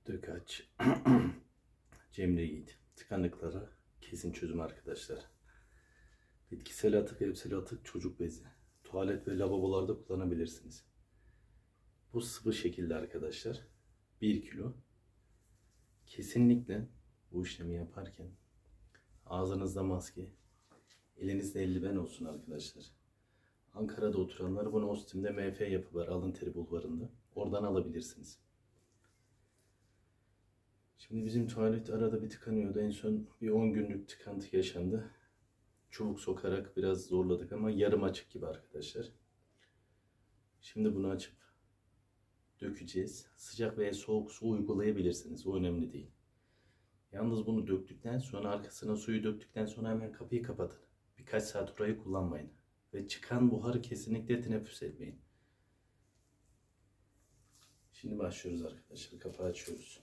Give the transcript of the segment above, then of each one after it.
Dökaç, Cemre Yiğit. Tıkanıklara kesin çözüm arkadaşlar. Bitkisel atık, evsel atık, çocuk bezi. Tuvalet ve lavabolarda kullanabilirsiniz. Bu sıvı şekilde arkadaşlar. 1 kilo. Kesinlikle bu işlemi yaparken ağzınızda maske, elinizde eldiven olsun arkadaşlar. Ankara'da oturanlar bunu Ostim'de MF Yapı var, Alın Bulvarı'nda. Oradan alabilirsiniz. Şimdi bizim tuvalet arada bir tıkanıyordu. En son bir 10 günlük tıkantı yaşandı. Çubuk sokarak biraz zorladık ama yarım açık gibi arkadaşlar. Şimdi bunu açıp dökeceğiz. Sıcak veya soğuk su uygulayabilirsiniz. O önemli değil. Yalnız bunu döktükten sonra, arkasına suyu döktükten sonra hemen kapıyı kapatın. Birkaç saat orayı kullanmayın. Ve çıkan buharı kesinlikle teneffüs etmeyin. Şimdi başlıyoruz arkadaşlar. Kapağı açıyoruz.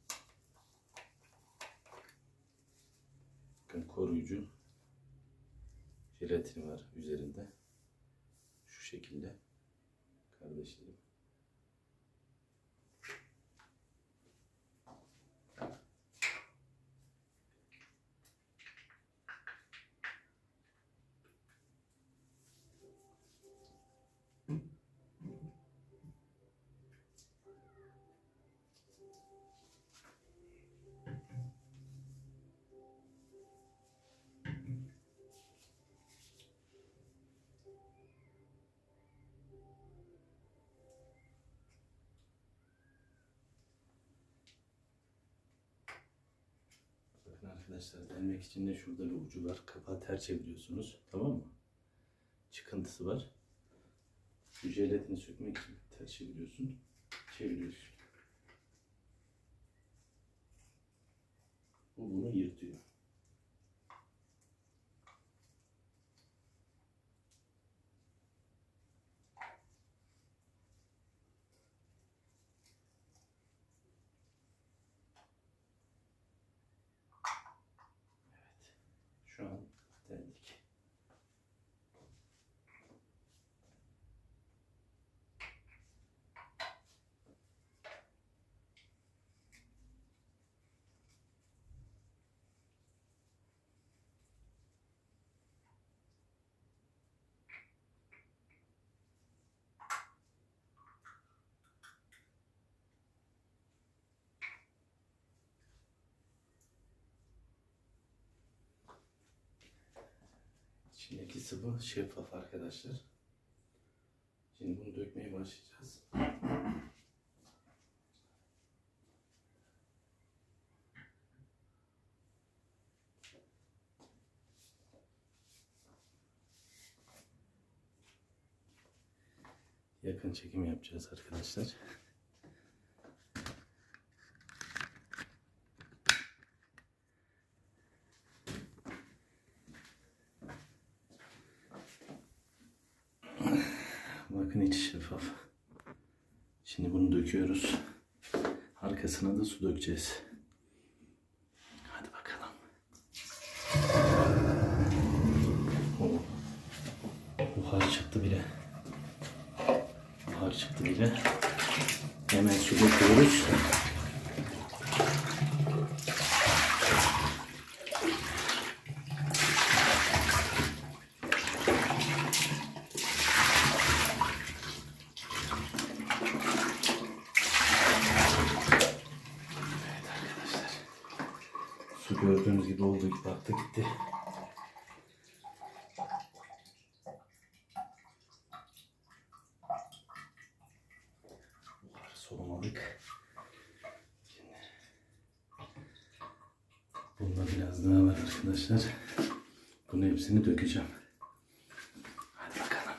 Bakın koruyucu jelatin var üzerinde. Şu şekilde kardeşlerim. Arkadaşlar delmek için de şurada bir ucu var. Kapağı ters çeviriyorsunuz. Tamam mı? Çıkıntısı var. Şu jelatini sökmek için ters çeviriyorsun. Çeviriyorsun. Bu bunu yırtıyor. Şu an deldik. İçindeki sıvı şeffaf arkadaşlar. Şimdi bunu dökmeye başlayacağız. Yakın çekim yapacağız arkadaşlar. Bakın içi şeffaf. Şimdi bunu döküyoruz. Arkasına da su dökeceğiz. Hadi bakalım. Buhar çıktı bile. Buhar çıktı bile. Hemen su döküyoruz. Su gördüğünüz gibi oldu, gibi baktı gitti. Buharı solumadık. Şimdi bunda biraz daha var arkadaşlar. Bunu hepsini dökeceğim. Hadi bakalım.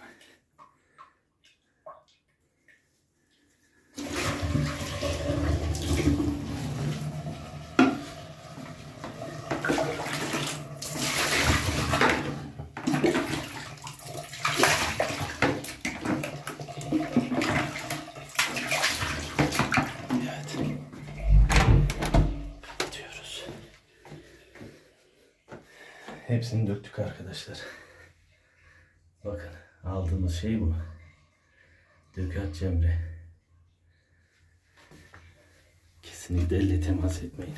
Hepsini döktük arkadaşlar. Bakın aldığımız şey bu. Dökaç Cemre. Kesin Kesinlikle elle temas etmeyin.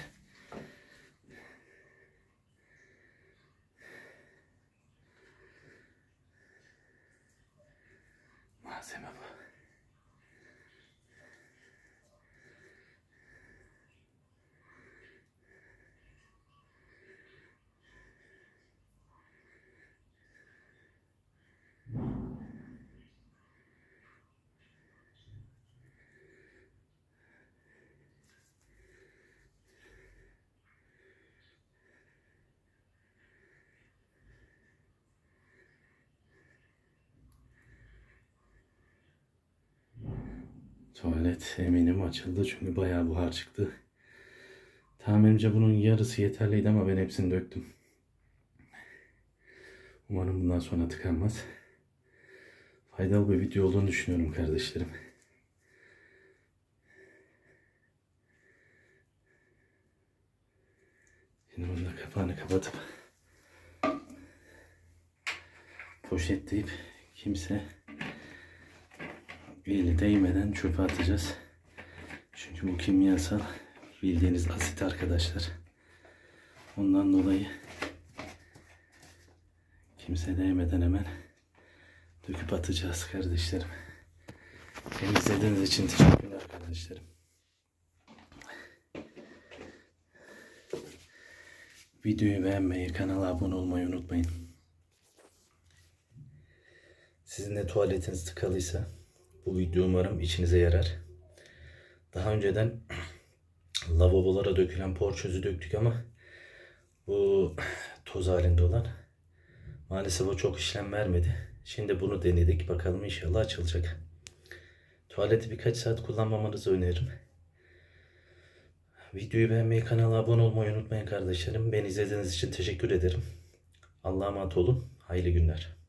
Malzeme bu. Tuvalet eminim açıldı çünkü bayağı buhar çıktı. Tahminimce bunun yarısı yeterliydi ama ben hepsini döktüm. Umarım bundan sonra tıkanmaz. Faydalı bir video olduğunu düşünüyorum kardeşlerim. Şimdi bunun da kapağını kapatıp poşetleyip kimse eli değmeden çöpe atacağız. Çünkü bu kimyasal bildiğiniz asit arkadaşlar. Ondan dolayı kimse değmeden hemen döküp atacağız kardeşlerim. Beni izlediğiniz için teşekkürler kardeşlerim. Videoyu beğenmeyi, kanala abone olmayı unutmayın. Sizin de tuvaletiniz tıkalıysa bu video umarım içinize yarar. Daha önceden lavabolara dökülen porçözü döktük ama bu toz halinde olan maalesef o çok işlem vermedi. Şimdi bunu denedik. Bakalım inşallah açılacak. Tuvaleti birkaç saat kullanmamanızı öneririm. Videoyu beğenmeyi, kanala abone olmayı unutmayın kardeşlerim. Beni izlediğiniz için teşekkür ederim. Allah'a emanet olun. Hayırlı günler.